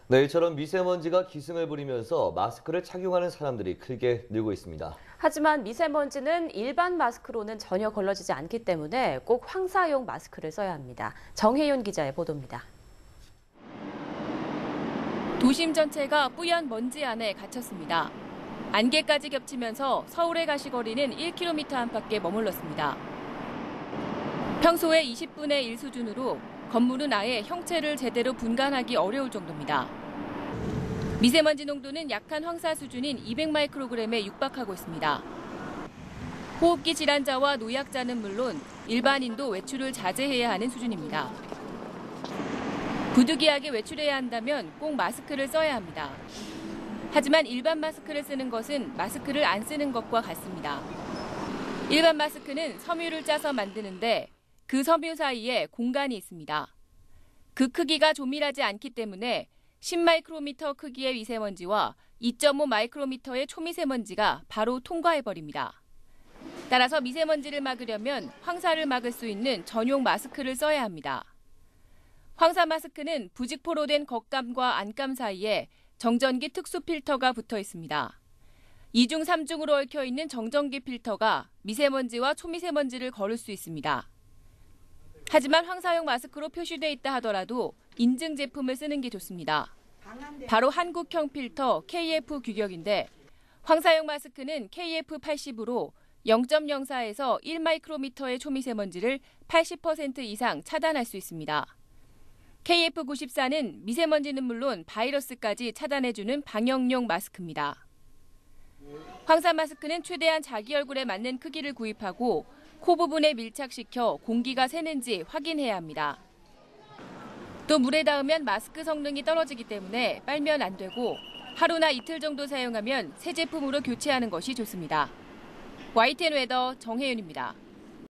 네, 이처럼 미세먼지가 기승을 부리면서 마스크를 착용하는 사람들이 크게 늘고 있습니다. 하지만 미세먼지는 일반 마스크로는 전혀 걸러지지 않기 때문에 꼭 황사용 마스크를 써야 합니다. 정혜윤 기자의 보도입니다. 도심 전체가 뿌연 먼지 안에 갇혔습니다. 안개까지 겹치면서 서울의 가시거리는 1km 안팎에 머물렀습니다. 평소의 20분의 1 수준으로 건물은 아예 형체를 제대로 분간하기 어려울 정도입니다. 미세먼지 농도는 약한 황사 수준인 200마이크로그램에 육박하고 있습니다. 호흡기 질환자와 노약자는 물론 일반인도 외출을 자제해야 하는 수준입니다. 부득이하게 외출해야 한다면 꼭 마스크를 써야 합니다. 하지만 일반 마스크를 쓰는 것은 마스크를 안 쓰는 것과 같습니다. 일반 마스크는 섬유를 짜서 만드는데 그 섬유 사이에 공간이 있습니다. 그 크기가 조밀하지 않기 때문에 10마이크로미터 크기의 미세먼지와 2.5 마이크로미터의 초미세먼지가 바로 통과해버립니다. 따라서 미세먼지를 막으려면 황사를 막을 수 있는 전용 마스크를 써야 합니다. 황사 마스크는 부직포로 된 겉감과 안감 사이에 정전기 특수 필터가 붙어 있습니다. 2중 3중으로 얽혀 있는 정전기 필터가 미세먼지와 초미세먼지를 거를 수 있습니다. 하지만 황사용 마스크로 표시돼 있다 하더라도 인증 제품을 쓰는 게 좋습니다. 바로 한국형 필터 KF 규격인데 황사용 마스크는 KF80으로 0.04에서 1마이크로미터의 초미세먼지를 80% 이상 차단할 수 있습니다. KF94는 미세먼지는 물론 바이러스까지 차단해주는 방역용 마스크입니다. 황사 마스크는 최대한 자기 얼굴에 맞는 크기를 구입하고 코 부분에 밀착시켜 공기가 새는지 확인해야 합니다. 또 물에 닿으면 마스크 성능이 떨어지기 때문에 빨면 안 되고 하루나 이틀 정도 사용하면 새 제품으로 교체하는 것이 좋습니다. YTN 웨더 정혜윤입니다.